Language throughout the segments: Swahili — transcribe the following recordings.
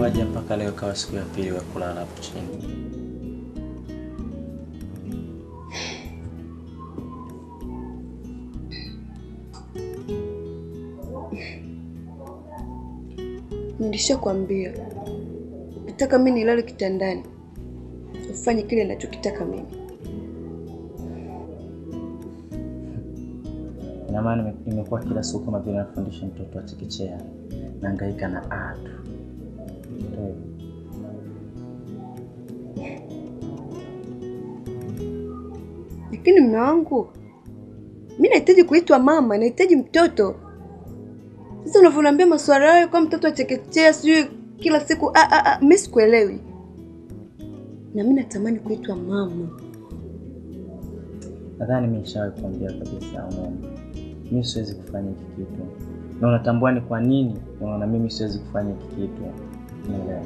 Ilikuwaje mpaka leo kawa siku ya pili wa kulala hapo chini? Nilishakwambia nataka mimi nilale kitandani. Ufanye kile ninachokitaka mimi. Ina maana nimekuwa kila siku kama vile nafundisha mtoto wa chekechea. Nahangaika na atu. Lakini mume wangu, mimi nahitaji kuitwa mama, nahitaji mtoto. Sasa unavyoniambia maswala hayo kwa mtoto wa chekechea sijui kila siku mimi sikuelewi. Na mimi natamani kuitwa mama. Nadhani mimi nishawahi kuambia kabisa mama. Mimi siwezi kufanya hiki kitu. Na unatambua ni kwa nini unaona mimi siwezi kufanya hiki kitu? Unaelewa?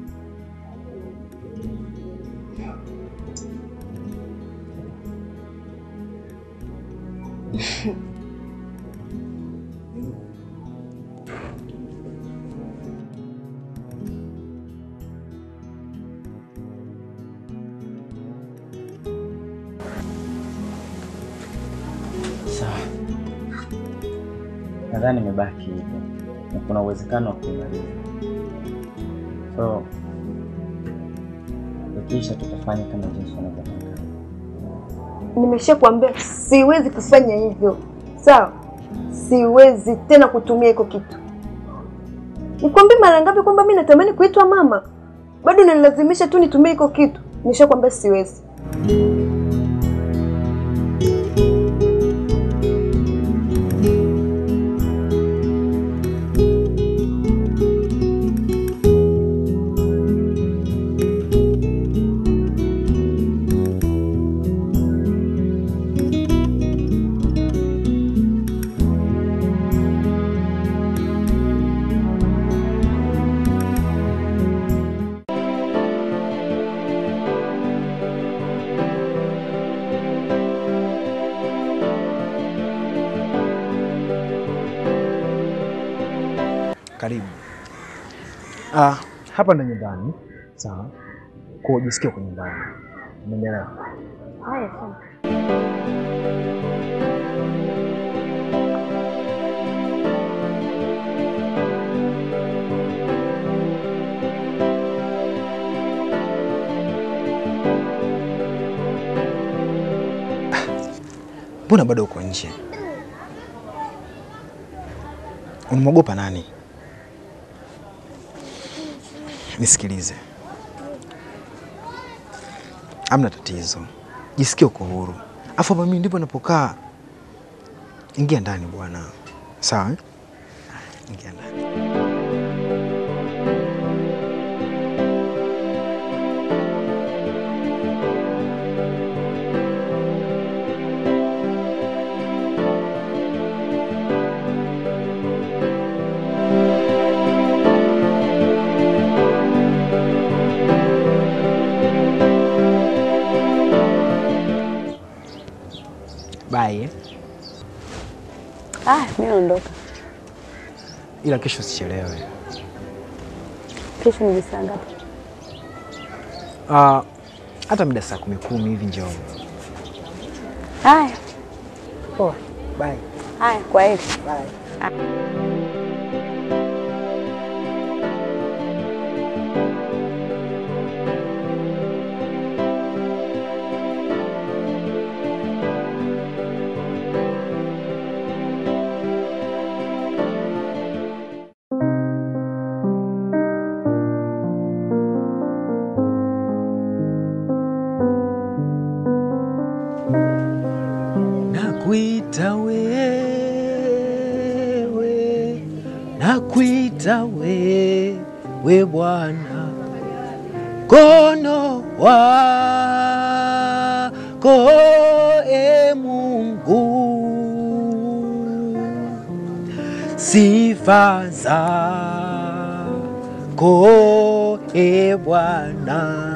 Nadhani nimebaki hivyo. Na kuna uwezekano wa kumaliza. So, kisha tutafanya kama jinsi unavyotaka. Nimeshakwambia siwezi kufanya hivyo. Sawa? Siwezi tena kutumia hiko kitu. Nikwambie mara ngapi kwamba mimi natamani kuitwa mama? Bado unanilazimisha tu nitumie hiko kitu. Nimeshakwambia siwezi. Karibu. Hapa ndo nyumbani. Sawa. Kwa ujisikie kwa nyumbani. Umeelewa? Haya sawa. Mbona bado uko nje? Unamwogopa nani? Nisikilize. Hamna tatizo. Jisikie uko huru. Afu hapa mimi ndipo napokaa. Ingia ndani bwana. Sawa? Ingia ndani. Bye. Mimi naondoka. Ila kesho usichelewe. Kesho ni saa ngapi? Hata mida saa 10 hivi njoo. Haya. Poa. Bye. Haya, kwa heri. Bye. Nakuita wewe Bwana, kono wako Mungu, sifa zako Bwana.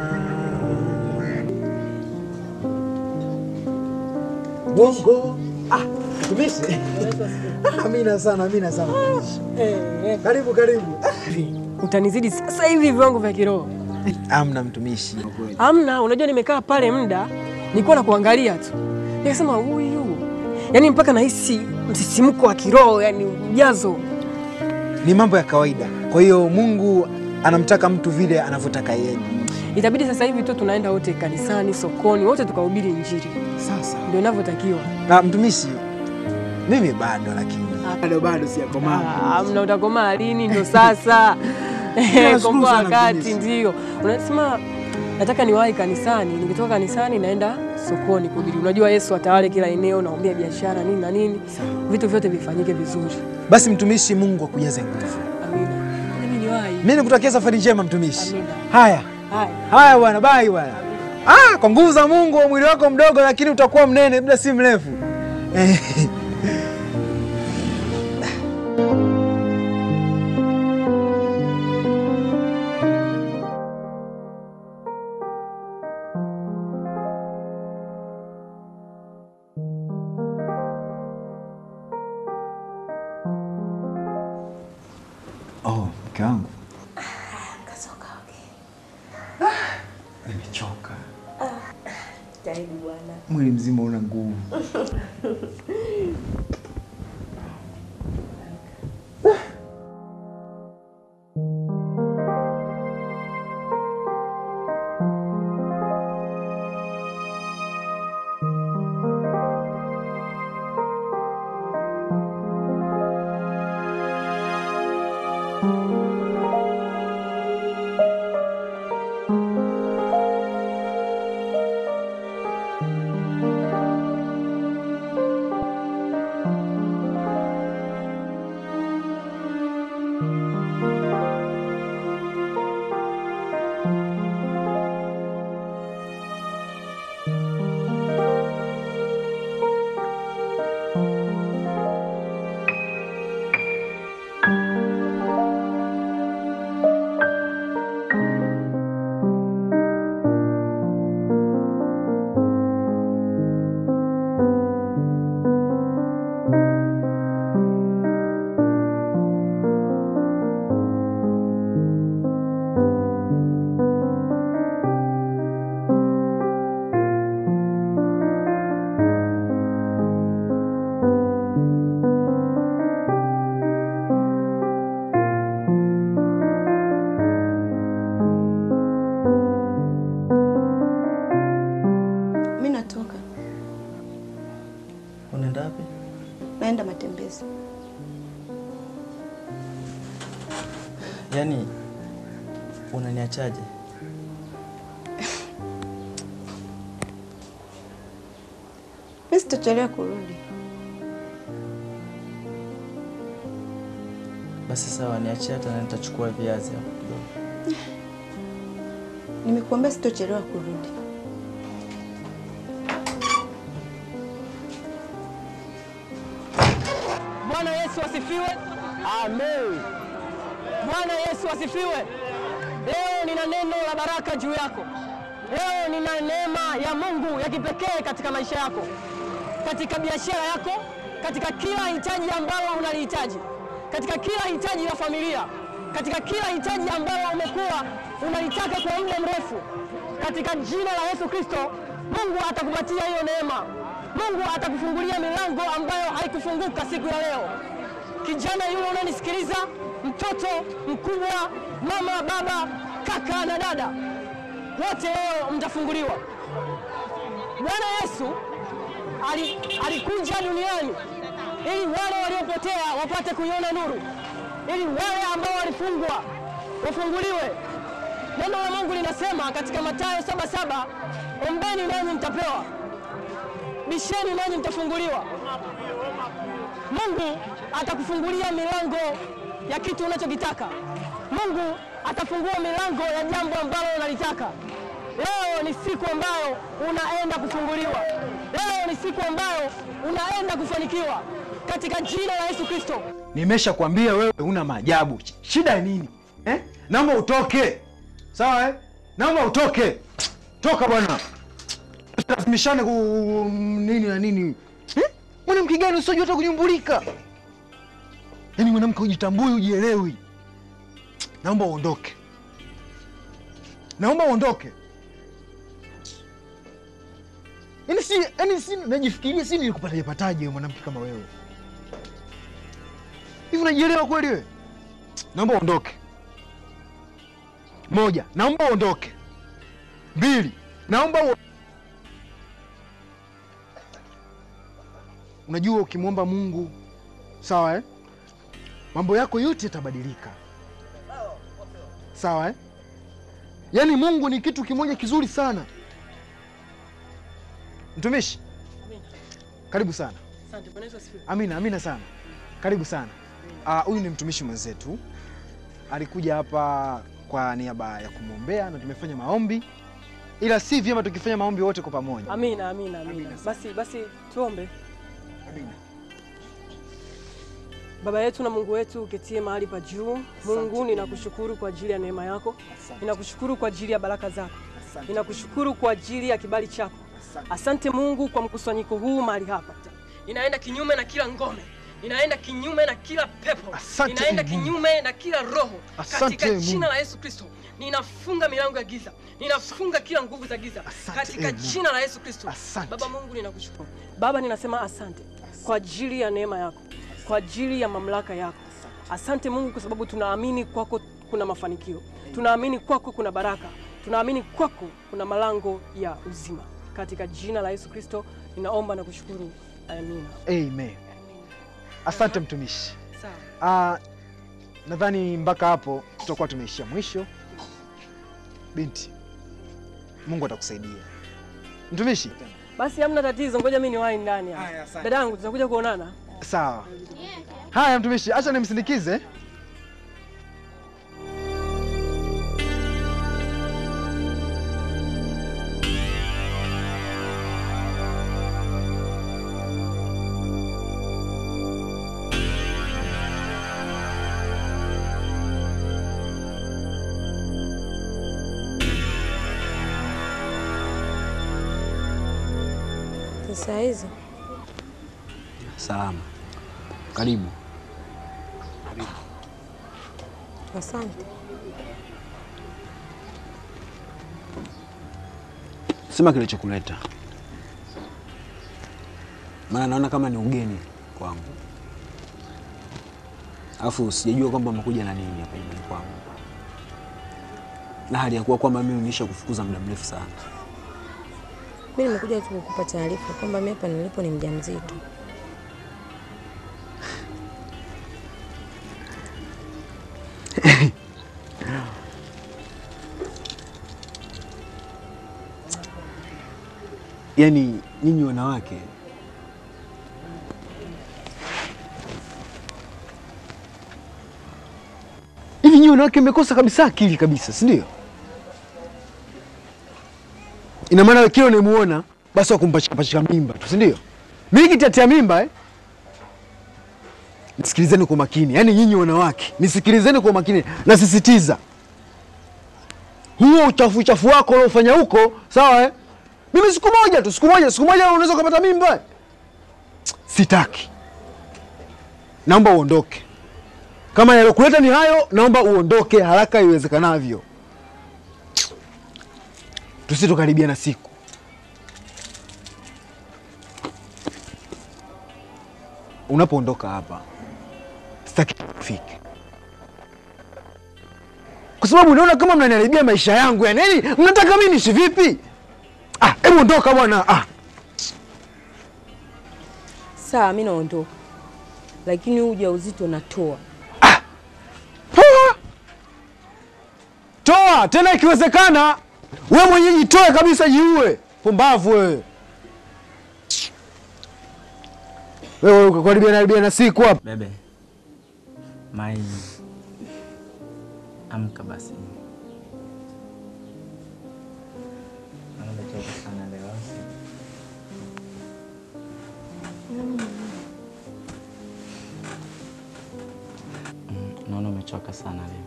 Mungu Mtumishi. Amina sana mtumishi. Karibu. Utanizidi sasa hivi viwango vya kiroho. Amna mtumishi. Amna, unajua nimekaa pale muda nilikuwa na kuangalia tu. Nikasema huyu. Yaani mpaka nahisi msisimko wa kiroho, yani ujazo. Ni mambo ya kawaida. Kwa hiyo Mungu anamtaka mtu vile anavyotaka yeye. Itabidi sasa hivi tu tunaenda wote kanisani, sokoni, wote tukahubiri Injili. Sasa ndio inavyotakiwa. Na mtumishi, mimi bado lakini bado sijakomaa. Amna, utakomaa lini? Ndio sasa. Kwa wakati ndio. Unasema nataka niwahi kanisani, nikitoka kanisani naenda sokoni kuhubiri. Unajua Yesu atawale kila eneo, naombea biashara nini na nini. Vitu vyote vifanyike vizuri. Basi mtumishi, Mungu akujaze nguvu. Amina. Mimi niwahi. Mimi nikutakia safari njema mtumishi. Amina. Haya bwana, bye bwana. Kwa nguvu za Mungu mwili wako mdogo lakini utakuwa mnene muda si mrefu. Mke wangu. Kasoka Nimechoka. Jaribu bwana. Mwili mzima una nguvu. Naenda matembezi. Yaani unaniachaje? Mimi sitachelewa kurudi. Basi sawa, niachie hata na nitachukua viazi hapo kidogo. Nimekuambia sitachelewa kurudi. Bwana Yesu asifiwe. Amen. Bwana Yesu asifiwe. Leo nina neno la baraka juu yako. Leo nina neema ya Mungu ya kipekee katika maisha yako, katika biashara yako, katika kila hitaji ambalo unalihitaji, katika kila hitaji la familia, katika kila hitaji ambalo umekuwa unalitaka kwa muda mrefu. Katika jina la Yesu Kristo, Mungu atakupatia hiyo neema. Mungu atakufungulia milango ambayo haikufunguka siku ya leo. Kijana yule unanisikiliza, mtoto mkubwa, mama, baba, kaka na dada, wote leo mtafunguliwa. Bwana Yesu alikuja duniani ili wale waliopotea wapate kuiona nuru, ili wale ambao walifungwa wafunguliwe. Neno la Mungu linasema katika Mathayo 7:7, ombeni nanyi mtapewa, bisheni nanyi mtafunguliwa. Mungu atakufungulia milango ya kitu unachokitaka. Mungu atafungua milango ya jambo ambalo unalitaka. Leo ni siku ambayo unaenda kufunguliwa. Leo ni siku ambayo unaenda kufanikiwa katika jina la Yesu Kristo. Nimeshakwambia wewe una maajabu. Shida ni nini? Naomba utoke. Sawa Naomba utoke. Toka bwana. Tusimishane nini na nini. Mwanamke gani usijua hata kunyumbulika? Yaani mwanamke ujitambui, ujielewi. Naomba uondoke. Naomba uondoke. Yaani si najifikiria si nilikupataje wewe mwanamke kama wewe. Hivi unajielewa kweli wewe? Naomba uondoke. 1, naomba uondoke. 2, naomba Unajua ukimwomba Mungu, sawa mambo yako yote yatabadilika. Sawa Yaani Mungu ni kitu kimoja kizuri sana. Mtumishi. Amina. Karibu sana. Asante, Bwana Yesu asifiwe. Amina sana. Karibu sana. Huyu ni mtumishi mwenzetu. Alikuja hapa kwa niaba ya kumwombea na tumefanya maombi. Ila si vyema tukifanya maombi wote kwa pamoja. Amina. Basi tuombe. Amina. Baba yetu na Mungu wetu uketie mahali pa juu. Mungu, ninakushukuru kwa ajili ya neema yako. Ninakushukuru kwa ajili ya baraka zako. Ninakushukuru kwa ajili ya kibali chako. Asante Mungu kwa mkusanyiko huu mahali hapa. Ninaenda kinyume na kila ngome. Ninaenda kinyume na kila pepo. Ninaenda kinyume na kila roho. Katika jina la Yesu Kristo. Ninafunga milango ya giza. Ninafunga kila nguvu za giza. Katika jina la Yesu Kristo. Baba Mungu, ninakushukuru. Baba, ninasema asante kwa ajili ya neema yako. Kwa ajili ya mamlaka yako. Asante Mungu kwa sababu tunaamini kwako kuna mafanikio. Tunaamini kwako kuna baraka. Tunaamini kwako kuna malango ya uzima. Katika jina la Yesu Kristo ninaomba na kushukuru. Amina. Amen. Asante mtumishi. Sawa. Nadhani mpaka hapo tutakuwa tumeishia mwisho. Binti, Mungu atakusaidia. Mtumishi. Basi hamna tatizo, ngoja mimi niwahi ndani hapa. Dadangu, tutakuja kuonana. Sawa. Haya mtumishi, acha nimsindikize. Saa hizi. Salama. Karibu. Asante. Sema kilichokuleta. Maana naona kama ni ugeni kwangu. Alafu sijajua kwamba umekuja na nini hapa nyumbani kwangu. Na hali ya kuwa kwamba mimi nilisha kufukuza muda mrefu sana. Mimi nimekuja tu kukupa taarifa kwamba mimi hapa nilipo ni mjamzito. Yaani nyinyi wanawake hivi, nyinyi wanawake mmekosa kabisa akili kabisa, si ndio? Ina maana kile unamuona basi wakumpachika mimba tu, si ndio? Mimi kitatia mimba Nisikilizeni kwa makini. Yaani nyinyi wanawake, nisikilizeni kwa makini. Nasisitiza. Huo uchafu wako unaofanya huko, sawa Mimi siku moja unaweza kupata mimba. Sitaki. Naomba uondoke. Kama yalokuleta ni hayo, naomba uondoke haraka iwezekanavyo. Tusitokaribia na siku. Unapoondoka hapa, sitaki kufika. Kwa sababu unaona kama mnaniharibia maisha yangu ya nini? Mnataka mimi niishi vipi? Hebu ondoka bwana. Sawa, mimi naondoka. Lakini ujauzito natoa. Toa, tena ikiwezekana wewe mwenyewe jitoe kabisa, jiue. Pumbavu wewe. Wewe ukaribia na siku hapa. Bebe. Mai. Amka basi. Nimechoka sana leo. Naona umechoka sana leo.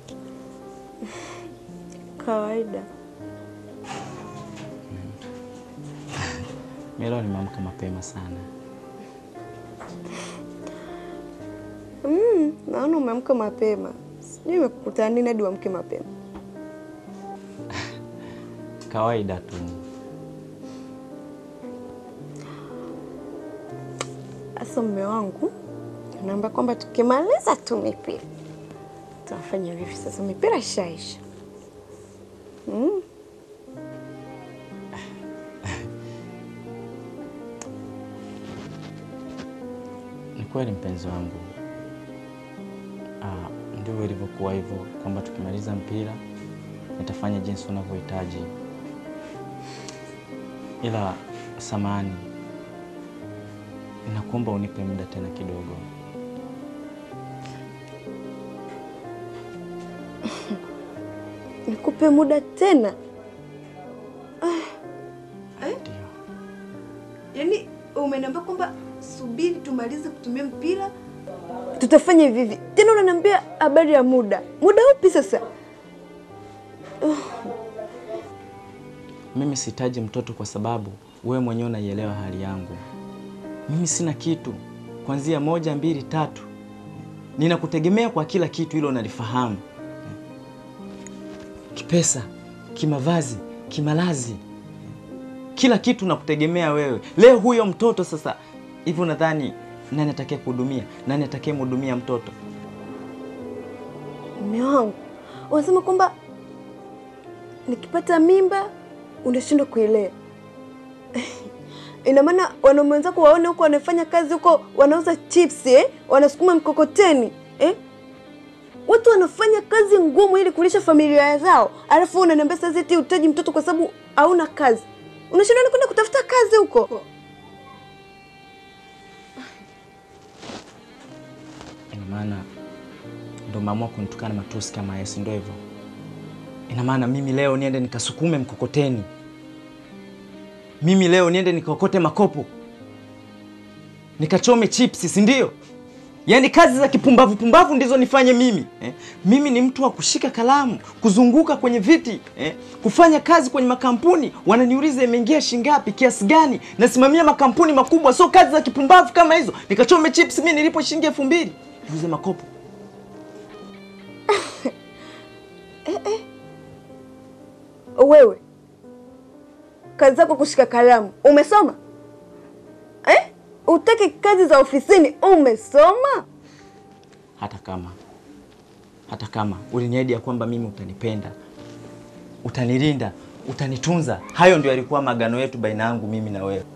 Kawaida. Mimi leo nimeamka mapema sana. Naona umeamka mapema. Sijui umekutana nini hadi uamke mapema. Kawaida tu. Asa mume wangu, naomba kwamba tukimaliza tu mipira tunafanya hivi sasa, mipira ishaisha. Ni kweli mpenzi wangu. Ndio ilivyokuwa hivyo kwamba tukimaliza mpira nitafanya jinsi unavyohitaji. Ila samahani, nakuomba unipe muda tena kidogo. Nikupe muda tena? Ndio. Yaani umeniambia kwamba subiri tumalize kutumia mpira tutafanya hivi hivi. Tena unaniambia habari ya muda. Muda upi sasa? Mimi sihitaji mtoto kwa sababu wewe mwenyewe unaielewa hali yangu. Mimi sina kitu. Kuanzia 1, 2, 3. Ninakutegemea kwa kila kitu, hilo unalifahamu. Kipesa, kimavazi, kimalazi. Kila kitu nakutegemea wewe. Leo huyo mtoto sasa, hivyo nadhani nani atakaye kuhudumia? Nani atakaye mhudumia mtoto? Mume wangu, unasema kwamba nikipata mimba unashindwa kuilea. Ina maana wanaume wenzako waone huko wanafanya kazi huko, wanauza chips wanasukuma mkokoteni watu wanafanya kazi ngumu ili kulisha familia zao, alafu unaniambia sasa eti utaji mtoto kwa sababu hauna kazi. Unashindwa kwenda kutafuta kazi huko. Ina maana ndo maamua kunitukana matusi kama Yesu, ndio hivyo? Ina maana mimi leo niende nikasukume mkokoteni? Mimi leo niende nikaokote makopo? Nikachome chips, si ndio? Yaani kazi za kipumbavu ndizo nifanye mimi. Mimi ni mtu wa kushika kalamu, kuzunguka kwenye viti, kufanya kazi kwenye makampuni, wananiuliza imeingia shingapi, kiasi gani, nasimamia makampuni makubwa, so kazi za kipumbavu kama hizo. Nikachome chips mimi nilipo shilingi 2000, niuze makopo. Wewe kazi zako kushika kalamu, umesoma? Utaki kazi za ofisini, umesoma? Hata kama uliniahidi ya kwamba mimi utanipenda, utanilinda, utanitunza. Hayo ndio yalikuwa magano yetu baina yangu mimi na wewe.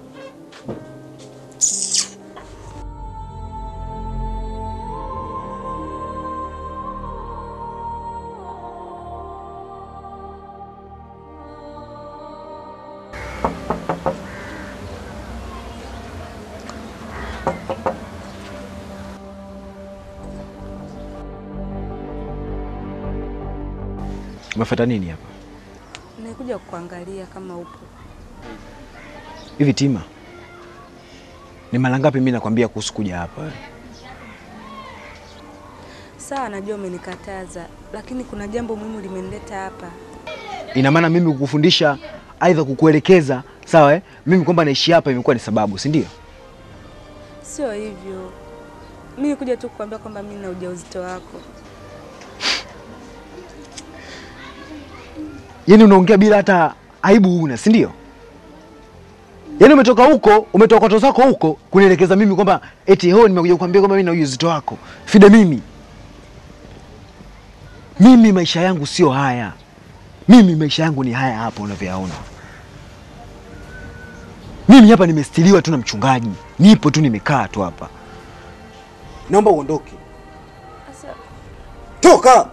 Umefuata nini hapa? Nikuja kuangalia kama upo. Hivi Tima, ni mara ngapi mimi nakwambia kuhusu kuja hapa? Sawa, najua umenikataza, lakini kuna jambo muhimu limenileta hapa. Ina maana mimi kukufundisha aidha kukuelekeza, sawa mimi kwamba naishi hapa imekuwa ni sababu, si ndio? Sio hivyo. Mimi nikuja tu kukuambia kwamba mimi na ujauzito wako. Yaani unaongea bila hata aibu una, si ndio? Yaani umetoka huko, umetoka kwa watoto wako huko kunielekeza mimi kwamba eti nimekuja kukuambia kwamba mimi na ujauzito wako. Fida mimi. Mimi maisha yangu sio haya. Mimi maisha yangu ni haya hapa unavyoyaona. Mimi hapa nimestiliwa tu na mchungaji. Nipo tu nimekaa tu hapa. Naomba uondoke. Sasa toka!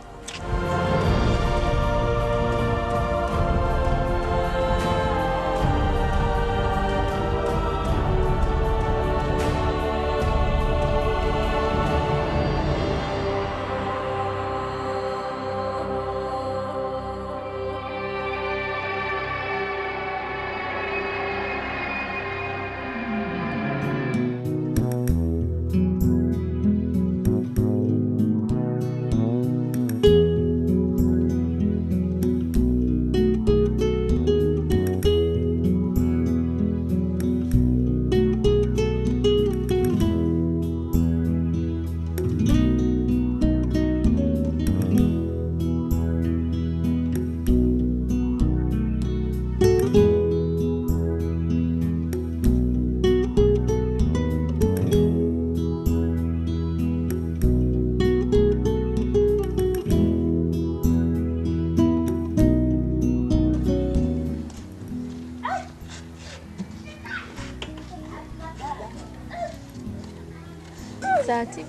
dhati.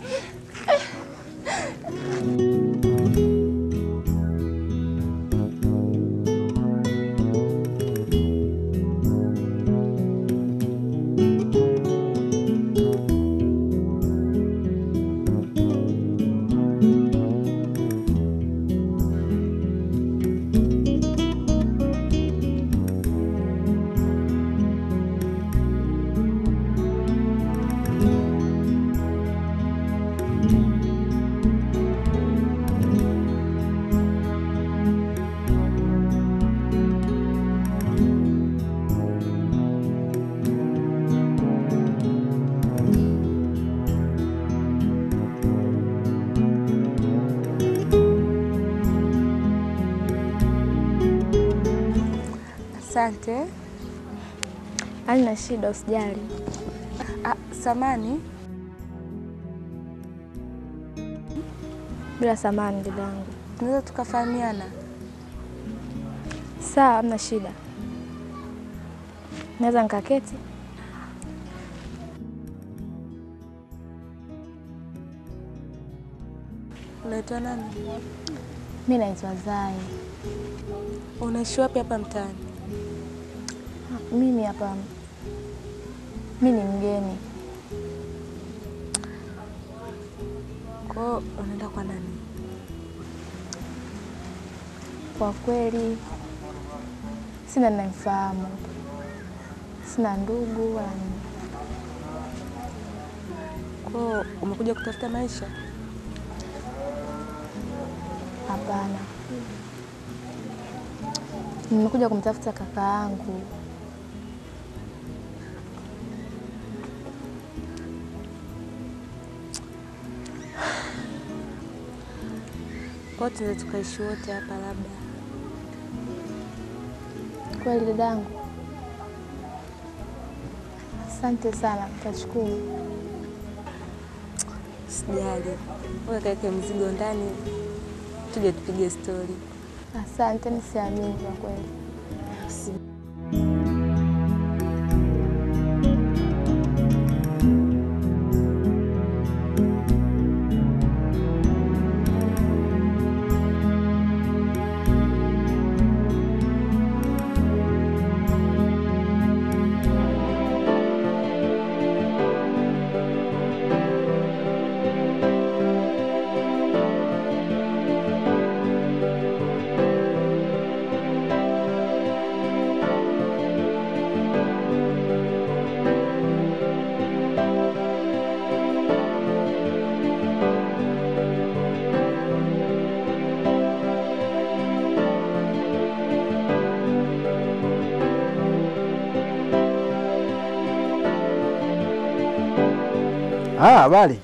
Asante. Halina shida, usijali. Samani. Bila samani dadangu. Tunaweza tukafahamiana? Sawa, hamna shida. Naweza nikaketi? Unaitwa nani? Mimi naitwa Zai. Unaishi wapi hapa mtaani? Mimi hapa. Mimi ni mgeni. Kwa unaenda kwa nani? Kwa kweli sina ninayemfahamu. Sina ndugu wala nini. Kwa umekuja kutafuta maisha? Hapana. Nimekuja kumtafuta kaka yangu. Kwa tunaweza tukaishi wote hapa labda. Kweli dadangu? Asante sana, nitashukuru. Sijali. Wewe kaeke mzigo ndani. Tuje tupige story. Asante, nisiamini kwa kweli. Habari.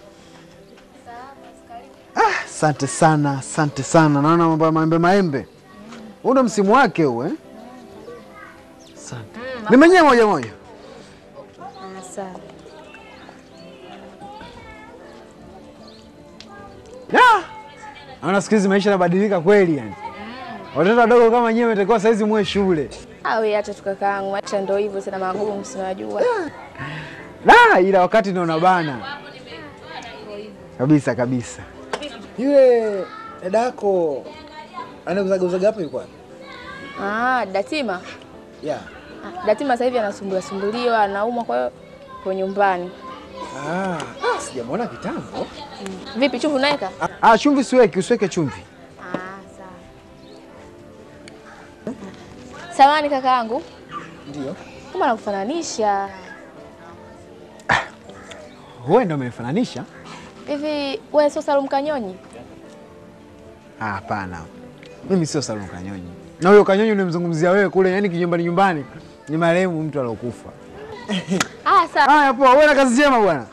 Asante sana, asante sana. Naona mambo ya maembe. Huu ndo msimu wake huu eh? Asante. Nimenyea moja moja. Asante. Naona siku hizi maisha yanabadilika kweli yani. Watoto wadogo kama nyewe mtakuwa saizi muwe shule. Wewe acha tu kakaangu, maisha ndio hivyo, sina magumu, sinajua. Ila wakati ndio unabana. Kabisa kabisa. Yule dada yako anauzaga hapo yuko wapi? Datima. Yeah. Datima sasa hivi anasumbuliwa, anaumwa, kwa hiyo kwa nyumbani. Sijamwona kitambo. Vipi, chumvi unaweka? Chumvi siweki, usiweke chumvi. Sawa. Samahani kakaangu. Ndio. Kama nakufananisha. Wewe ndio umenifananisha? Hivi wewe sio Salum Kanyonyi? Hapana. Mimi sio Salum Kanyonyi. Na huyo Kanyonyi unamzungumzia wewe kule, yani nyumbani ni marehemu mtu alokufa. Sawa. Haya poa, wewe na kazi njema bwana.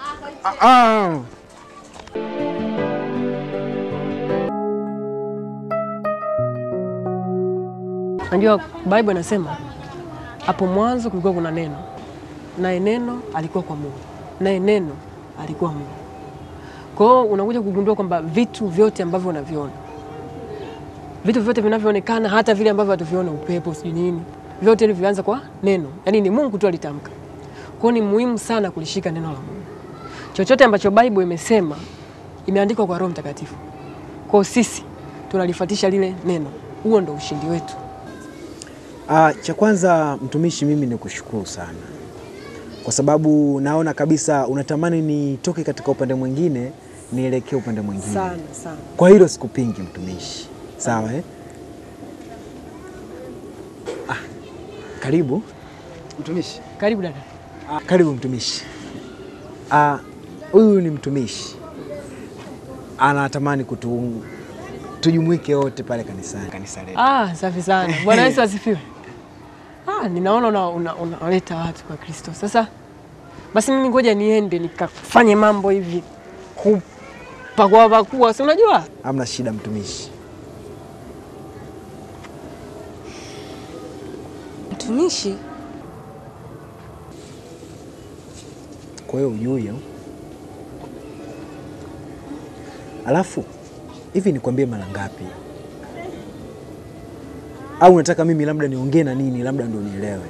Unajua Bible inasema hapo mwanzo kulikuwa kuna neno. Naye neno alikuwa kwa Mungu. Naye neno alikuwa Mungu. Kwa hiyo unakuja kugundua kwamba vitu vyote ambavyo unaviona, vitu vyote vinavyoonekana, hata vile ambavyo hatuviona, upepo sijui nini, vyote hivi vilianza kwa neno. Yaani ni Mungu tu alitamka. Kwa hiyo ni muhimu sana kulishika neno la Mungu. chochote ambacho Bible imesema imeandikwa kwa Roho Mtakatifu. Kwa sisi tunalifuatisha lile neno. Huo ndio ushindi wetu. Cha kwanza mtumishi, mimi nikushukuru sana. Kwa sababu naona kabisa unatamani nitoke katika upande mwingine nielekee upande mwingine. Sana. Kwa hilo sikupingi mtumishi. Sawa Karibu mtumishi. Karibu dada. Karibu mtumishi. Huyu ni mtumishi. Anatamani tujumuike wote pale kanisani. Kanisa letu. Safi sana. Bwana Yesu asifiwe. Ninaona unaleta watu kwa Kristo. Sasa basi mimi ngoja niende nikafanye mambo hivi pakua, si unajua? Hamna shida mtumishi. Mtumishi? Kwa hiyo ujue. Alafu hivi nikwambie mara ngapi? Au unataka mimi labda niongee na nini labda ndio nielewe?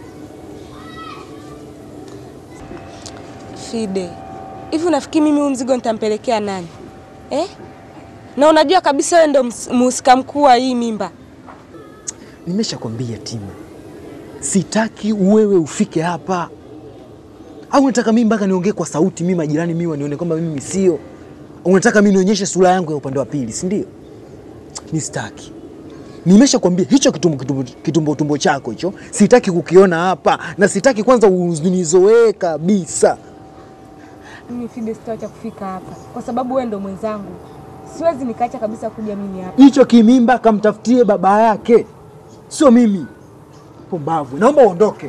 Fide, hivi unafikiri mimi huu mzigo nitampelekea nani? Na unajua kabisa wewe ndio mhusika mkuu wa hii mimba. Nimeshakwambia Tima, sitaki wewe ufike hapa. Au unataka mimi mpaka niongee kwa sauti mimi majirani mimi wanione kwamba mimi sio? Unataka mimi nionyeshe sura yangu ya upande wa pili, si ndio? Nisitaki. Nimeshakwambia hicho kitumbo chako hicho sitaki kukiona hapa, na sitaki kwanza unizoee kabisa. Mimi Fide sitaacha kufika hapa kwa sababu wewe ndio mwenzangu. Siwezi nikaacha kabisa kuja mimi hapa. Hicho kimimba kamtafutie baba yake, sio mimi. Pumbavu. Naomba uondoke.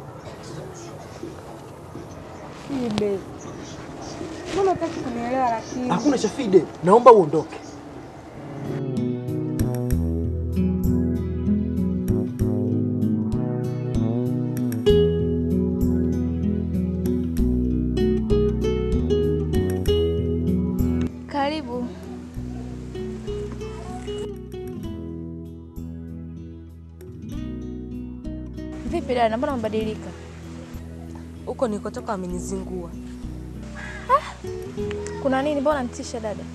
Fide. Mbona unataka kunielewa lakini? Hakuna cha Fide. Naomba uondoke. Karibu. Vipi dada, mbona umebadilika? Huko nikotoka wamenizingua. Kuna nini? Mbona nitisha dada?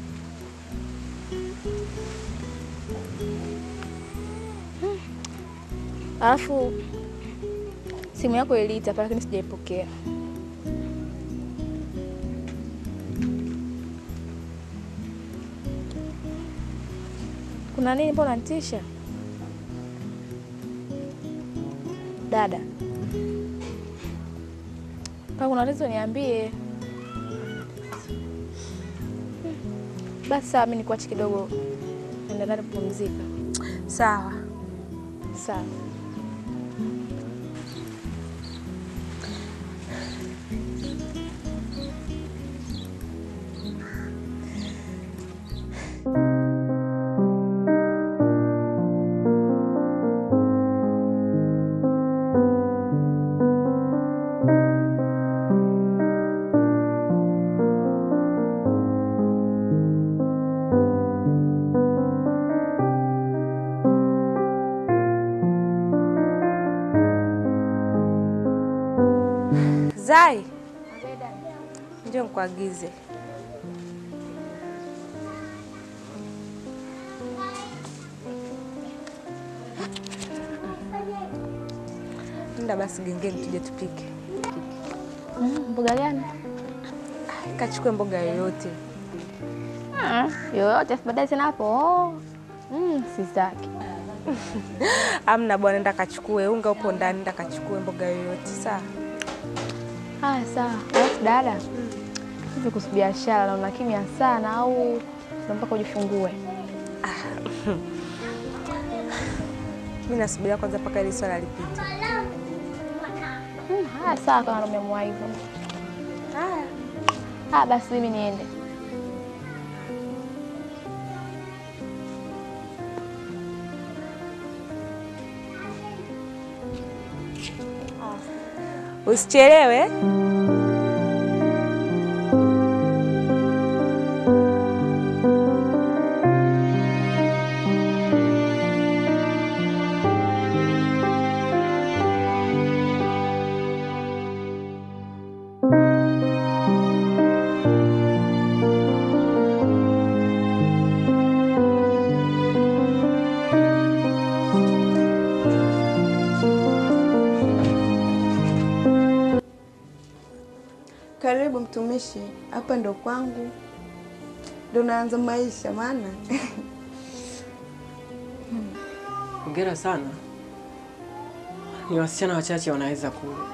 Alafu simu yako iliita hapa lakini sijaipokea. Kuna nini? Mbona nitisha? Dada, kama kuna tatizo niambie. Basi sawa, mimi nikuache kidogo nenda ndani kupumzika. Sawa. Sawa. Zai. Njoo nikuagize. Nenda basi gengeni tuje tupike. Mboga gani? Kachukue mboga yoyote. Yoyote baadaye tena hapo. Sitaki. Amna bwana, nenda kachukue unga upo ndani, nenda kachukue mboga yoyote. Sawa. Sawa. Alafu dada, hivi kuhusu biashara naona kimya sana au mpaka ujifungue? Mimi nasubiria kwanza mpaka ile swala lipite. Sawa kama umeamua hivyo. Basi mimi niende. Usichelewe. Karibu mtumishi, hapa ndo kwangu, ndo naanza maisha maana. Hongera sana. Ni wasichana wachache wanaweza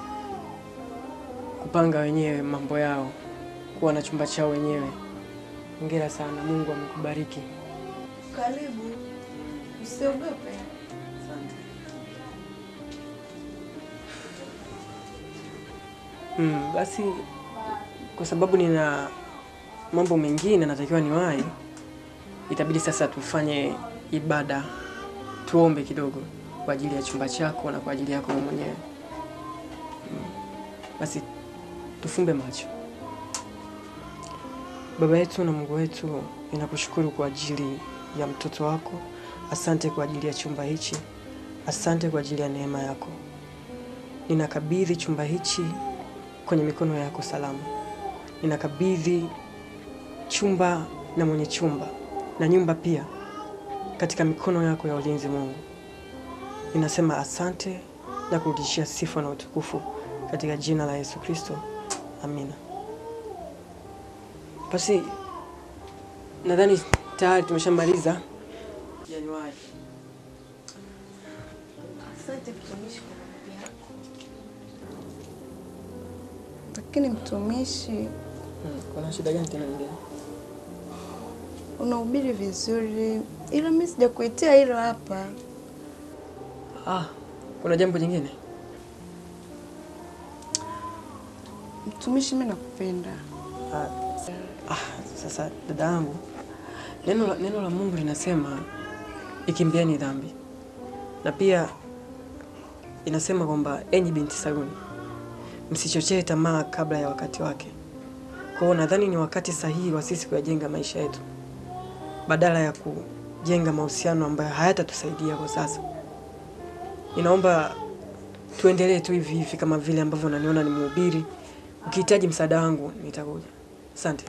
kupanga wenyewe mambo yao, kuwa na chumba chao wenyewe. Hongera sana, Mungu amekubariki. Karibu, usiogope. Asante. Basi kwa sababu nina mambo mengine natakiwa niwahi, itabidi sasa tufanye ibada, tuombe kidogo kwa ajili ya chumba chako na kwa ajili yako mwenyewe. Basi tufumbe macho. Baba yetu na Mungu wetu, ninakushukuru kwa ajili ya mtoto wako. Asante kwa ajili ya chumba hichi. Asante kwa ajili ya neema yako. Ninakabidhi chumba hichi kwenye mikono yako salama. Ninakabidhi chumba na mwenye chumba na nyumba pia katika mikono yako ya ulinzi, Mungu. Ninasema asante na kurudishia sifa na utukufu katika jina la Yesu Kristo. Amina. Basi nadhani tayari tumeshamaliza. Januari. Asante mtumishi kwa maombi yako. Lakini mtumishi, Kuna shida gani tena nyingine? unahubiri vizuri, ila mimi sijakuitia hilo hapa. Kuna jambo jingine? Mtumishi, mimi nakupenda. Sasa dada yangu, neno la Mungu linasema ikimbieni dhambi. Na pia inasema kwamba enyi binti Sayuni, msichochee tamaa kabla ya wakati wake. Kwa hiyo nadhani ni wakati sahihi wa sisi kuyajenga maisha yetu, badala ya kujenga mahusiano ambayo hayatatusaidia kwa sasa. Ninaomba tuendelee tu hivi hivi kama vile ambavyo unaniona ni mhubiri. Ukihitaji msaada wangu nitakuja. Asante.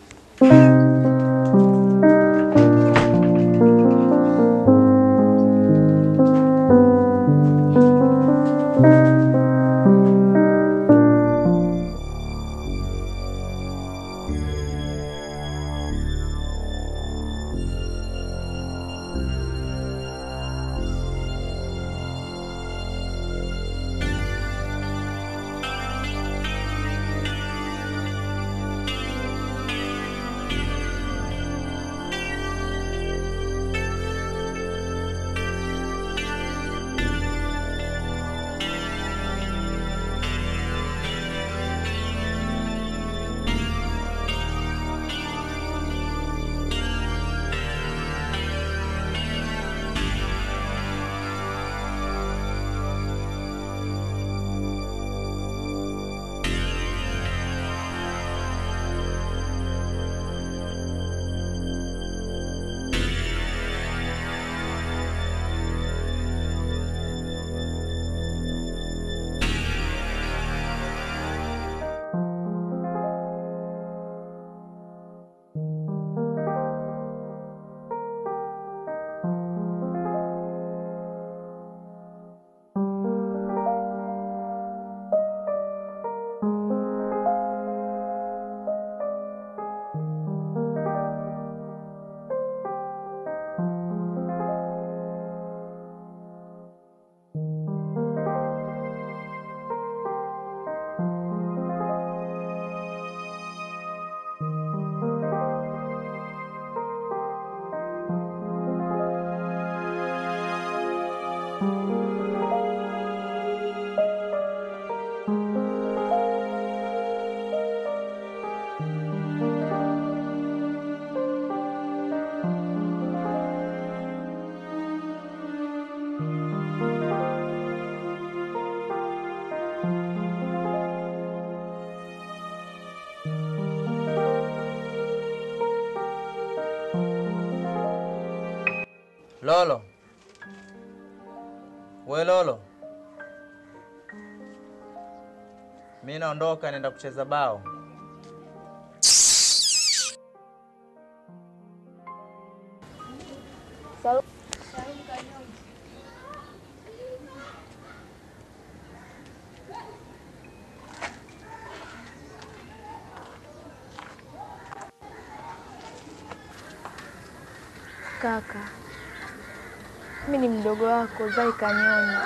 Lolo. We Lolo. Mimi naondoka naenda kucheza bao. Kaka, mimi ni mdogo wako Zai Kanyoni.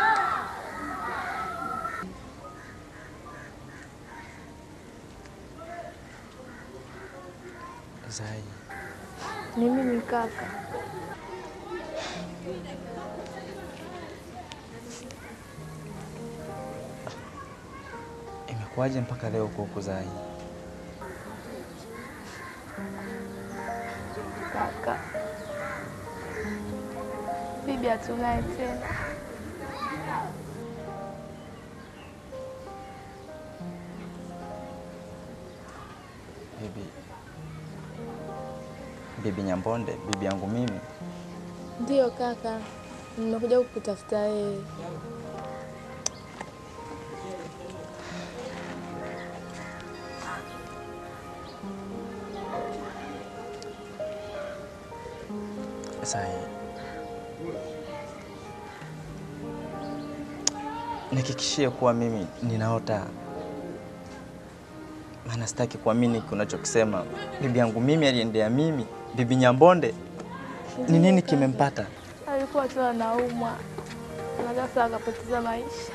Zai. Ni mimi kaka. Imekuwaje mpaka leo uko Zai? Kaka, bibi hatunaye tena. Bibi Nyambonde, bibi yangu mimi? Ndiyo kaka, nimekuja kukutafuta yeye. Zai, nikikishia kuwa mimi ninaota, maana sitaki kuamini kunachokisema. Bibi yangu mimi aliendea mimi, bibi Nyambonde. Ni nini kimempata? Alikuwa tu anaumwa na ghafla akapoteza maisha.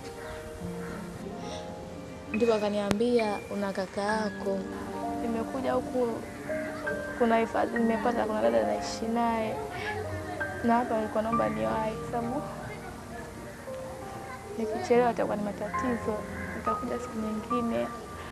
Ndipo akaniambia una kaka yako. Nimekuja huku, kuna hifadhi nimepata, kuna dada naishi naye, na hapa nilikuwa naomba niwahi, sababu nikichelewa itakuwa ni matatizo. Nitakuja siku nyingine.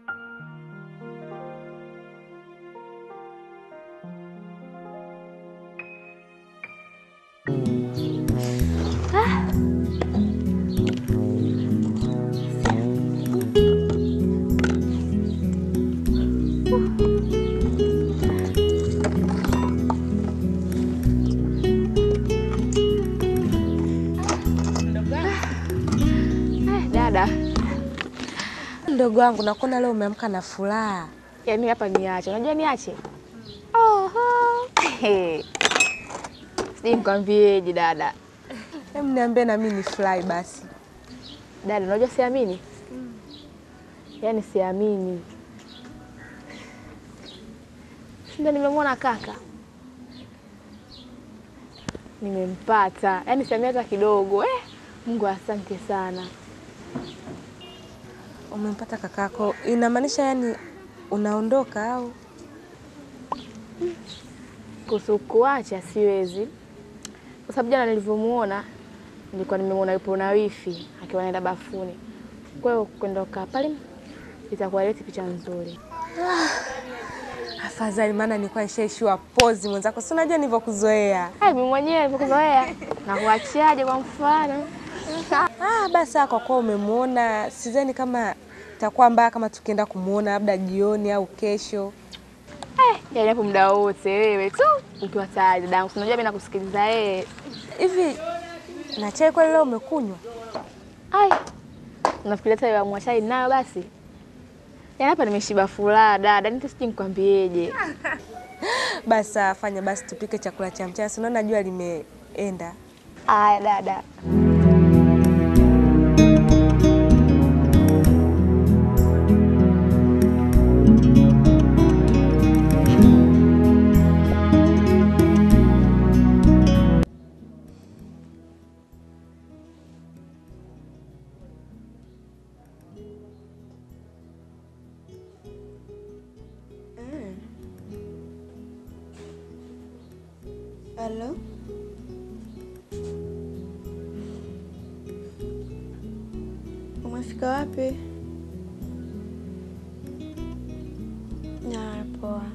Dada, Mdogo wangu, nakuona leo umeamka na furaha. yaani hapa niache. Unajua niache? Oho. Sijui nikwambieje dada. Hebu niambie na mimi nifurahi basi. Dada, unajua siamini? Yaani siamini. Ndio nimemwona kaka. Nimempata. Yaani siamini hata kidogo. Mungu asante sana. Umempata kakako. Inamaanisha yani unaondoka au? Kuacha siwezi. Kwa sababu jana nilivyomuona, nilikuwa nimemwona yupo na wifi akiwa anaenda bafuni. Kwa hiyo kuondoka pale itakuwa ile picha nzuri. Afadhali, maana nilikuwa nishaishiwa pozi mwenzako. Si unajua nilivyokuzoea. Mimi mwenyewe nilivyokuzoea. Na kuachiaje kwa mfano? Basi kwa kuwa umemuona, sidhani kama itakuwa mbaya kama tukienda kumuona labda jioni au kesho. Yaani hapo muda wote wewe tu ukiwa tayari dadangu. Unajua mimi nakusikiliza Hivi na chai kwa leo umekunywa? Unafikiria hata ya mwachai nayo basi? Yaani hapa nimeshiba furaha dada, nitasije nikwambieje. Basi fanya basi tupike chakula cha mchana. Si unaona jua limeenda. Aya dada. Halo? Umefika wapi? Poa.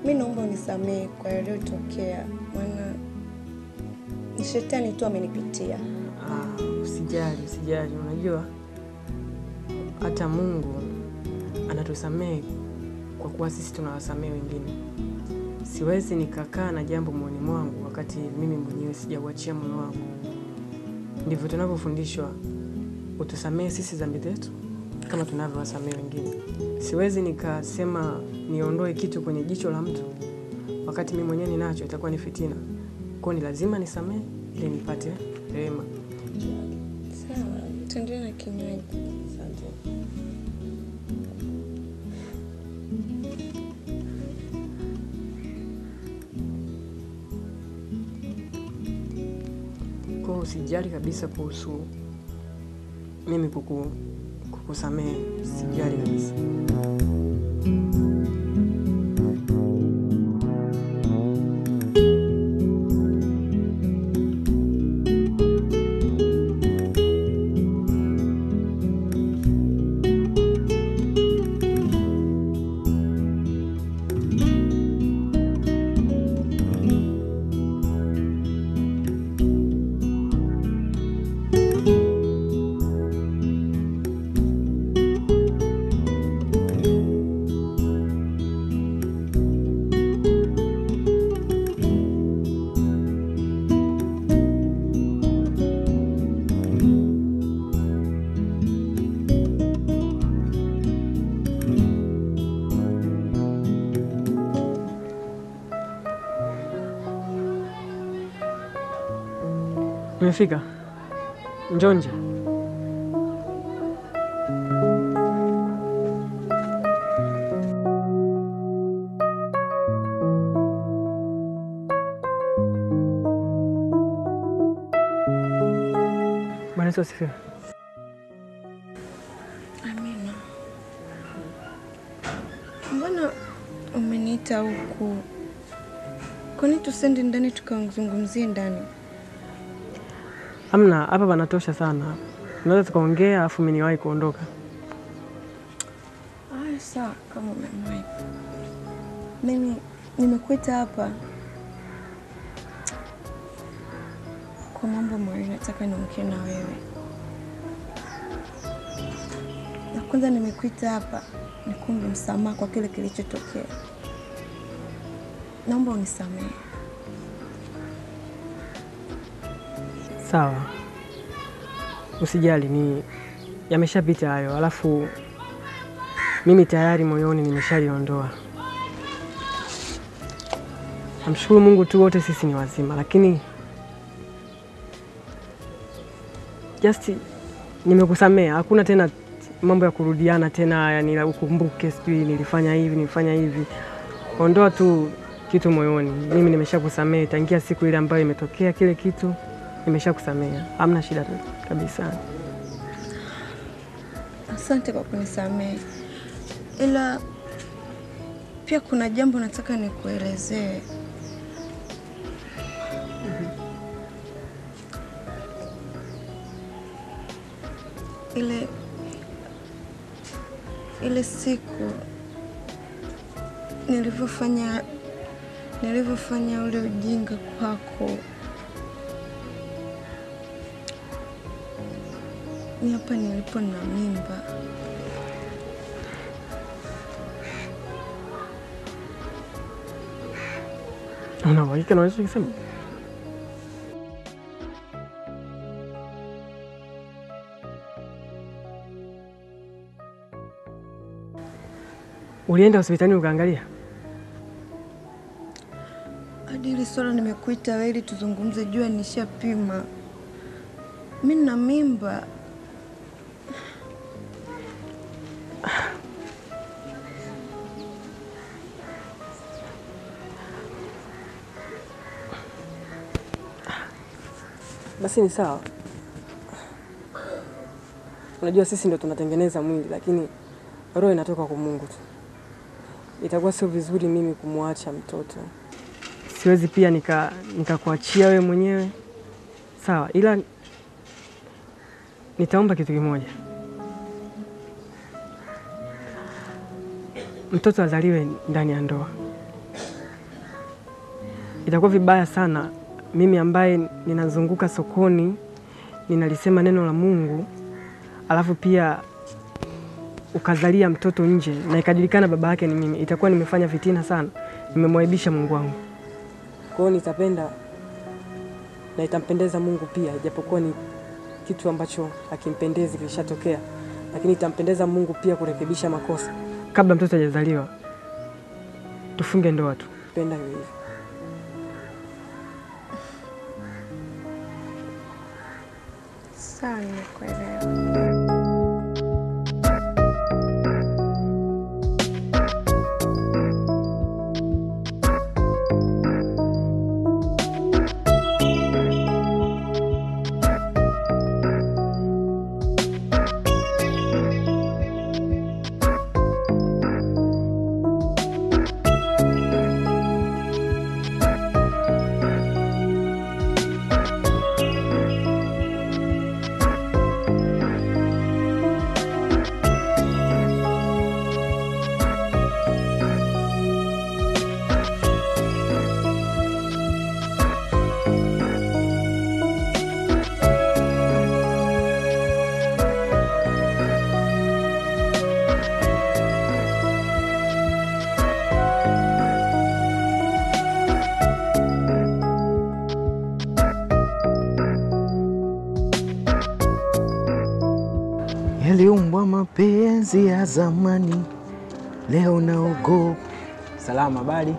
Mimi naomba unisamehe kwa yaliyotokea, maana ni shetani tu amenipitia. Usijali. Unajua hata Mungu anatusamehe kwa kuwa sisi tunawasamehe wengine. Siwezi nikakaa na jambo moyoni mwangu wakati mimi mwenyewe sijauachia moyo wangu. Ndivyo tunavyofundishwa, utusamehe sisi dhambi zetu kama tunavyowasamehe wengine. Siwezi nikasema niondoe kitu kwenye jicho la mtu wakati mimi mwenyewe ninacho, itakuwa ni fitina. Kwa ni lazima nisamehe ili nipate rehema. Sawa, tuendelee na kinywaji. Asante. Kwa usijali kabisa kuhusu mimi kukusamehe, sijali kabisa. Umefika? Njoo nje. Bwana Yesu asifiwe. Amina. Mbona umeniita huku? Kwani tusende ndani tukazungumzie ndani? Hamna, hapa panatosha sana. Tunaweza tukaongea afu mimi niwahi kuondoka. Sawa, kama umewahi. Mimi nimekuita hapa kwa mambo mawili, nataka niongee na wewe. Na kwanza nimekuita hapa nikuombe msamaha kwa kile kilichotokea. Naomba unisamehe. Sawa. Usijali, ni yameshapita hayo. Alafu mimi tayari moyoni nimeshaliondoa. Namshukuru Mungu tu, wote sisi ni wazima, lakini just nimekusamea. Hakuna tena mambo ya kurudiana tena, yani ukumbuke sijui nilifanya hivi. Ondoa tu kitu moyoni. Mimi nimeshakusamea tangia siku ile ambayo imetokea kile kitu. Nimeshakusamea. Hamna shida kabisa. Asante kwa kunisamehe. Ila pia kuna jambo nataka nikuelezee. Ile siku nilivyofanya ule ujinga kwako, ni hapa nilipo na mimba. Una uhakika na unaweza kusema? Ulienda hospitali ukaangalia? Hadi ile swala nimekuita wewe ili tuzungumze, jua nishapima. Mimi na mimba. Basi ni sawa. Unajua sisi ndio tunatengeneza mwili, lakini roho inatoka kwa Mungu tu. Itakuwa sio vizuri mimi kumwacha mtoto. Siwezi pia nikakuachia wewe mwenyewe. Sawa, ila nitaomba kitu kimoja. Mtoto azaliwe ndani ya ndoa. itakuwa vibaya sana mimi ambaye ninazunguka sokoni ninalisema neno la Mungu, alafu pia ukazalia mtoto nje na ikajulikana baba yake ni mimi. Itakuwa nimefanya fitina sana, nimemwaibisha Mungu wangu. Kwa hiyo nitapenda na itampendeza Mungu pia, japokuwa ni kitu ambacho hakimpendezi kilishatokea, lakini itampendeza Mungu pia kurekebisha makosa. Kabla mtoto hajazaliwa tufunge ndoa tu. Penda hivyo. Sawa, nimekuelewa. Yaliumbwa mapenzi ya zamani, leo naogopa. Salama, habari?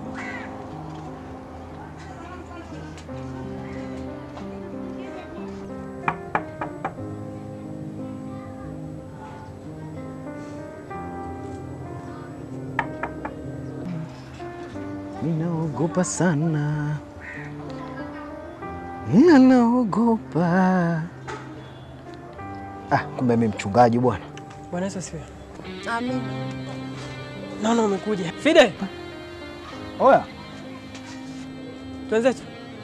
Ninaogopa sana, ninaogopa. Kumbe mimi mchungaji bwana. Bwana Yesu asifiwe. Amen. Naona umekuja. Fide. Oya. Tuanze.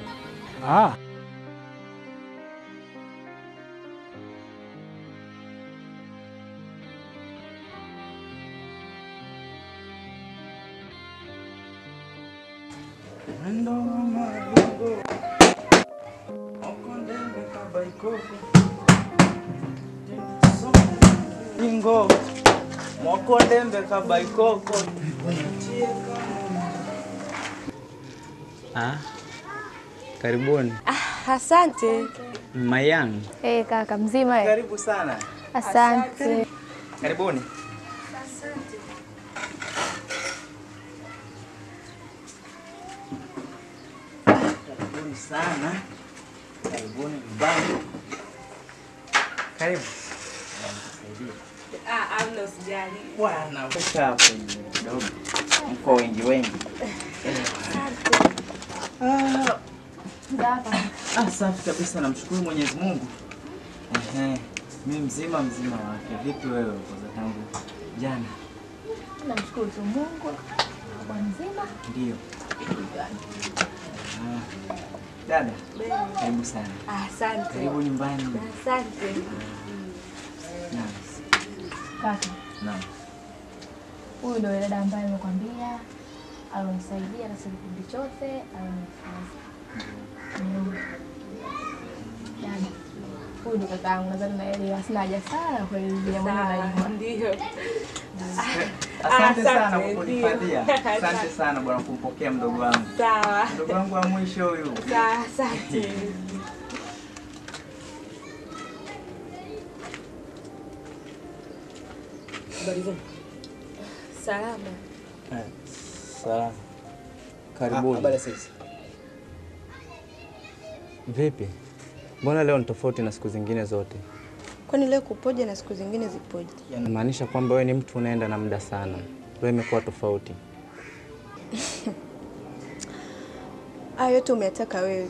Ingo mwakondembe kabaikoko. Karibuni. Asante. Mayang. Kaka mzima. Karibu sana. Asante. Karibuni. Karibuni sana. Karibuni nyumbani. Karibu. Amna usijali. Bwana, uka hapo kidogo. Mko wengi. Safi kabisa, namshukuru Mwenyezi Mungu. Mimi mzima wake. Vipi wewe kwa tangu jana? Namshukuru tu Mungu kwa mzima. Ndio. Dada, karibu sana. Asante. Karibu nyumbani. Asante. Kaka. Naam. Huyu ndio dada ambaye nimekwambia alonisaidia na kipindi chote, alonifunza. Dada. Huyu ndio kakaangu, nadhani na yeye sina haja sana kwa ile ya mwana. Ndio. Asante sana kwa kunifadhia. Asante sana bwana kumpokea mdogo wangu. Sawa. Mdogo wangu wa mwisho huyu. Sawa, asante. Habari zenu? Salama. Salama. Karibuni. Habari sasa. Vipi? Mbona leo ni tofauti na siku zingine zote? Kwani leo kupoje na siku zingine zipoje? Inamaanisha kwamba wewe ni mtu unaenda na muda sana. Leo imekuwa tofauti. Hayo yote umeyataka wewe.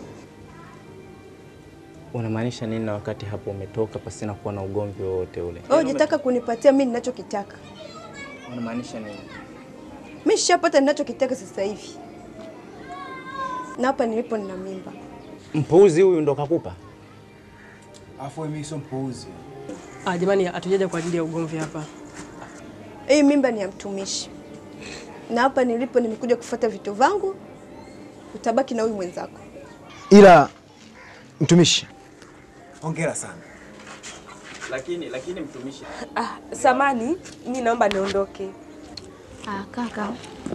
Unamaanisha nini na wakati hapo umetoka pasina kuwa na ugomvi wowote ule? Wewe unataka kunipatia mimi ninachokitaka. Unamaanisha nini? Mimi nishapata ninachokitaka sasa hivi. Na hapa nilipo nina mimba. Mpuuzi huyu ndo kakupa? Afu mimi sio mpuuzi. Jamani, hatujaja kwa ajili ya ugomvi hapa. Hii mimba ni ya mtumishi. Na hapa nilipo nimekuja kufuata vitu vangu utabaki na huyu mwenzako. Ila mtumishi, hongera sana. Lakini mtumishi. Samani, mimi naomba niondoke. Kaka,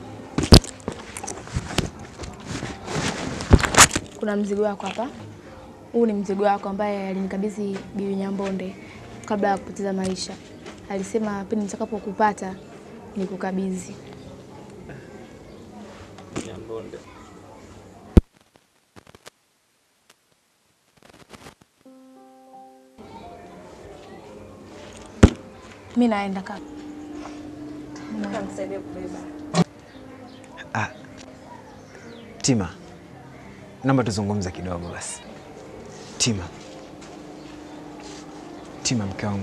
kuna mzigo wako hapa. Huu ni mzigo wako ambaye alinikabidhi Bibi Nyambonde kabla ya kupoteza maisha. Alisema pindi nitakapokupata nikukabidhi. Nyambonde. Mimi naenda kaka. Nitamsaidia kubeba. Tima, naomba tuzungumze kidogo basi. Tima mke wangu.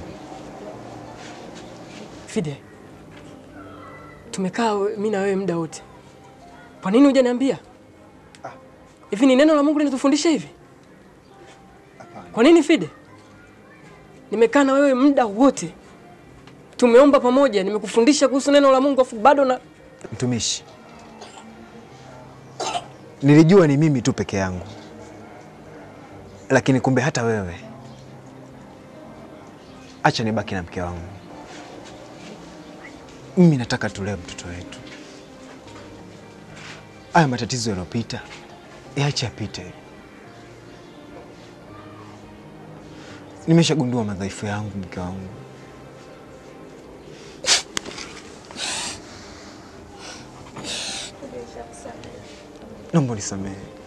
Fide, tumekaa mimi na wewe muda wote. Kwa nini hujaniambia? Hivi ni neno la Mungu linatufundisha hivi? Kwa nini Fide? Nimekaa na wewe muda wote. Tumeomba pamoja, nimekufundisha kuhusu neno la Mungu afu bado na Mtumishi, nilijua ni mimi tu peke yangu, lakini kumbe hata wewe. Acha nibaki na mke wangu. Mimi nataka tulee mtoto wetu. Haya matatizo yaliyopita yaache yapite. Nimeshagundua madhaifu yangu mke wangu. Naomba nisamehe.